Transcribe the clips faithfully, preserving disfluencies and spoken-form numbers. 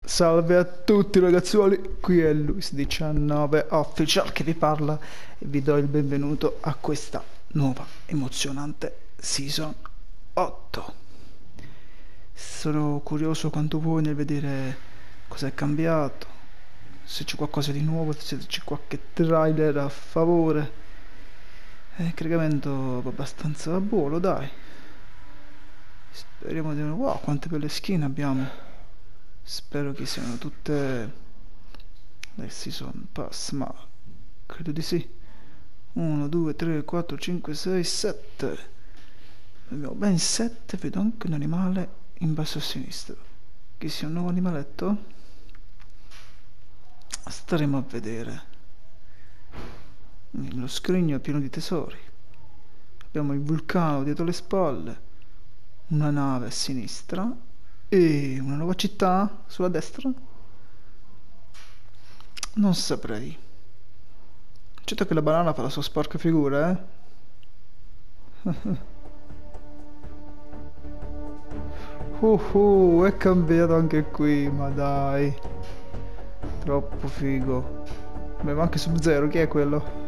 Salve a tutti ragazzuoli, qui è Luis diciannove Official che vi parla e vi do il benvenuto a questa nuova emozionante Season otto. Sono curioso quanto voi nel vedere cosa è cambiato, se c'è qualcosa di nuovo, se c'è qualche trailer a favore. Eh, Il caricamento va abbastanza buono, dai. Speriamo di... Wow, quante belle skin abbiamo. Spero che siano tutte del Season Pass, ma credo di sì. uno, due, tre, quattro, cinque, sei, sette. Abbiamo ben sette, vedo anche un animale in basso a sinistra. Che sia un nuovo animaletto? Staremo a vedere. Lo scrigno è pieno di tesori. Abbiamo il vulcano dietro le spalle, una nave a sinistra e una nuova città sulla destra? Non saprei. Certo che la banana fa la sua sporca figura, eh? uh, uh, è cambiato anche qui, ma dai. Troppo figo. Abbiamo anche Sub-Zero, chi è quello?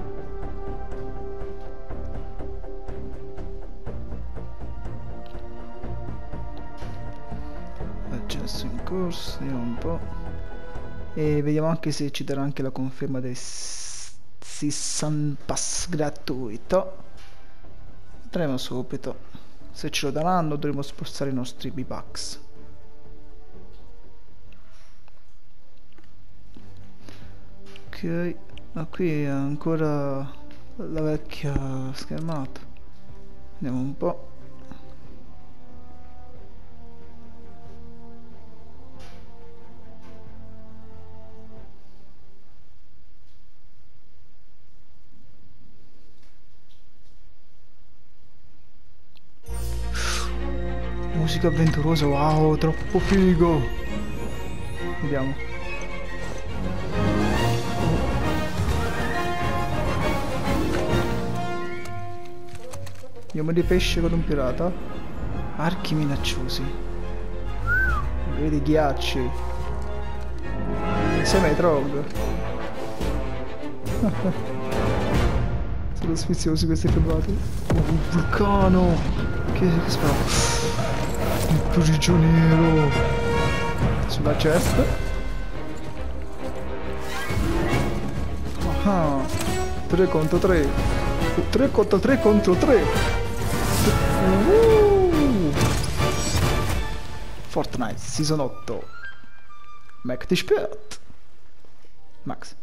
Accesso in corso, vediamo un po'. E vediamo anche se ci darà anche la conferma del Season Pass gratuito. Vedremo subito. Se ce lo daranno dovremo spostare i nostri V-Bucks. Ok, ma qui è ancora la vecchia schermata. Vediamo un po'. Musica avventurosa, wow, troppo figo. Vediamo. Andiamo di pesce con un pirata. Archi minacciosi. Vedi ghiacci. Insieme ai Trog. Sono sfiziosi questi filmati. Oh, un vulcano. Che, che sparo. Il prigioniero sulla chest. Ah, tre contro tre. tre contro tre contro tre. uh. Fortnite Season otto. Mac ti spiat. Max.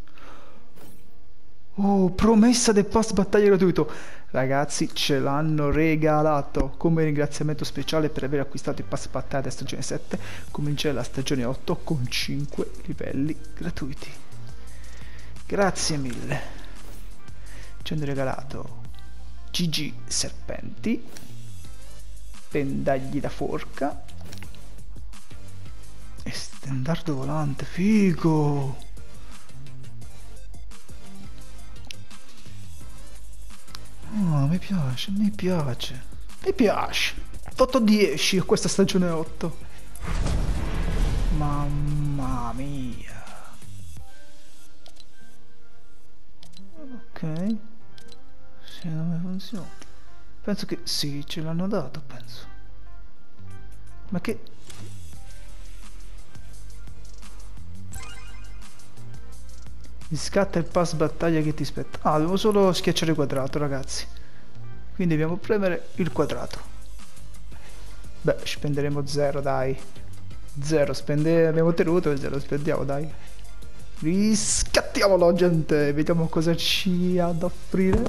Oh, promessa del pass battaglia gratuito. Ragazzi, ce l'hanno regalato. Come ringraziamento speciale per aver acquistato il pass battaglia della stagione sette, comincerà la stagione otto con cinque livelli gratuiti. Grazie mille. Ci hanno regalato G G serpenti, pendagli da forca e stendardo volante, figo. Oh, mi piace, mi piace, mi piace. otto dieci a questa stagione otto. Mamma mia. Ok. Se non funziona. Penso che sì, ce l'hanno dato, penso. Ma che... Mi scatta il pass battaglia che ti spetta. Ah, devo solo schiacciare il quadrato, ragazzi. Quindi dobbiamo premere il quadrato. Beh, spenderemo zero, dai. Zero spende... abbiamo tenuto e zero spendiamo, dai. Riscattiamolo, gente. Vediamo cosa ci ha da offrire.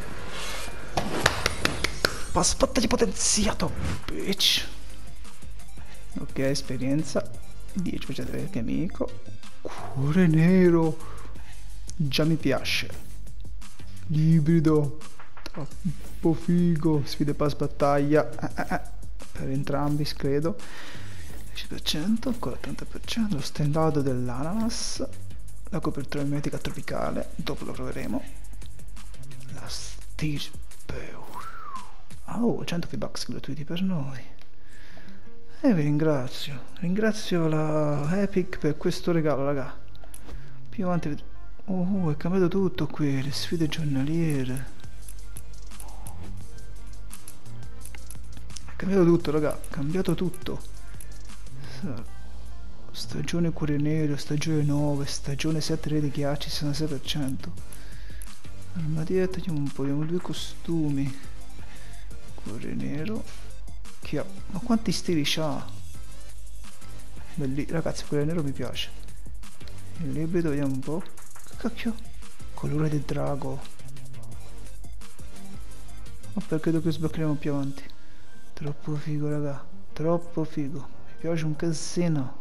Pass battaglia potenziato, bitch. Ok, esperienza. dieci per cento di amico. Cuore nero. Già mi piace. Ibrido. Troppo figo. Sfide pass battaglia. Eh, eh, eh. Per entrambi, credo. dieci per cento, ancora trenta per cento. Lo stendardo dell'ananas. La copertura mimetica tropicale. Dopo lo proveremo. La stirpe. Oh, cento V-Bucks gratuiti per noi. E vi ringrazio. Ringrazio la Epic per questo regalo, raga. Più avanti ved- Oh, oh, è cambiato tutto qui, le sfide giornaliere. È cambiato tutto, raga, è cambiato tutto. Stagione cuore nero, stagione nove, stagione sette re di ghiacci, sessantasei per cento. Armadietta, togliamo un po', abbiamo due costumi. Cuore nero. Chi ha? Ma quanti stili c'ha? Belli, ragazzi, cuore nero mi piace. Il librido, vediamo un po'. Che cacchio? Colore del drago. Ma perché dopo sbloccheremo più avanti? Troppo figo, raga. Troppo figo. Mi piace un casino.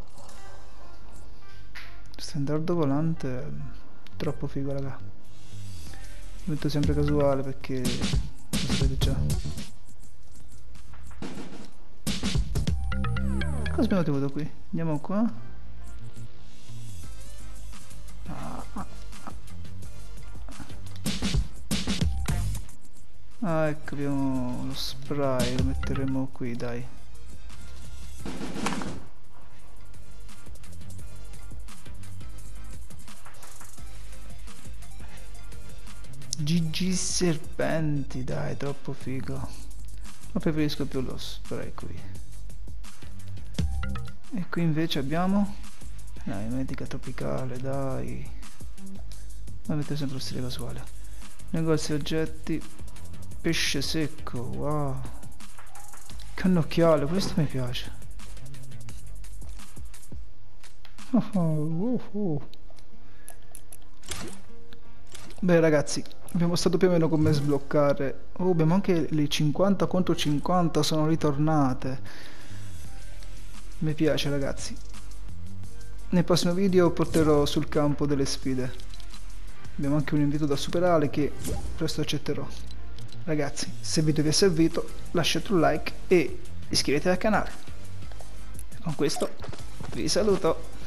Standard volante. Troppo figo, raga. Lo metto sempre casuale perché lo sapete già. Cosa abbiamo tenuto qui? Andiamo qua. Ah, ah, ah. Ah, ecco, abbiamo lo spray, lo metteremo qui, dai. G G serpenti, dai, troppo figo. Ma preferisco più lo spray qui. E qui invece abbiamo... Dai, medica tropicale, dai. Ma metto sempre lo stile casuale. Negozio oggetti. Pesce secco, wow. Cannocchiale, questo mi piace. Oh, oh, oh. Beh ragazzi, abbiamo stato più o meno come sbloccare. Oh, abbiamo anche le cinquanta contro cinquanta sono ritornate. Mi piace ragazzi. Nel prossimo video porterò sul campo delle sfide. Abbiamo anche un invito da superare che presto accetterò. Ragazzi, se il video vi è servito lasciate un like e iscrivetevi al canale. Con questo vi saluto.